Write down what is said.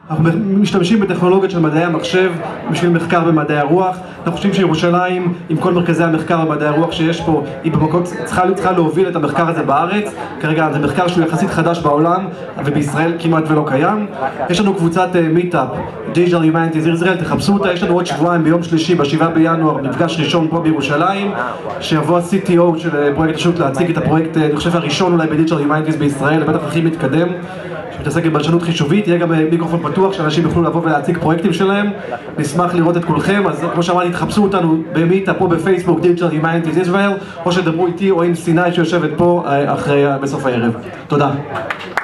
אנחנו משתמשים בטכנולוגיות של מדעי המחשב בשביל מחקר במדעי הרוח. אנחנו חושבים שירושלים, עם כל מרכזי המחקר במדעי הרוח שיש פה, היא במקום צריכה להוביל את המחקר הזה בארץ. כרגע זה מחקר שהוא יחסית חדש בעולם, ובישראל כמעט ולא קיים. יש לנו קבוצת מיטאפ, Digital Humanities Israel, תחפשו אותה. יש לנו עוד שבועיים ביום שלישי, ב7 בינואר, מפגש ראשון פה בירושלים, שיבוא ה-CTO של פרויקט השו"ת להציג את הפרויקט, אני חושב הראשון אולי ב-Digital Humanities בישראל, בטח הכי מתקדם, שמתעסק בבלשנות חישובית. יהיה גם מיקרופון פתוח שאנשים יוכלו לבוא ולהציג פרויקטים שלהם. נשמח לראות את כולכם. אז כמו שאמרתי, תחפשו אותנו במיטה פה בפייסבוק, Digital Humanities Israel, או שדברו איתי או עם סיני שיושבת פה בסוף הערב. תודה.